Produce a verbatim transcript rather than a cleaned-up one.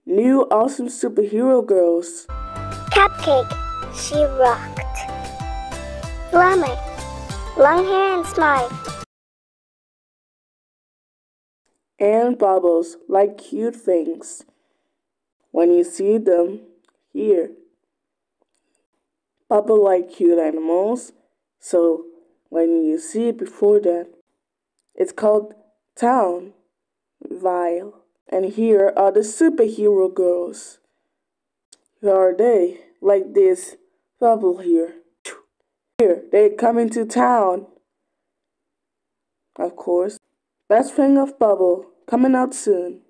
New awesome superhero girls. Cupcake, she rocked. Glamour, long hair and smart. And Bubbles like cute things. When you see them, here. Bubble like cute animals, so when you see it before that, it's called Town Vile. And here are the superhero girls. Who are they? Like this Bubble here. Here, they come into town. Of course. Best friend of Bubble, coming out soon.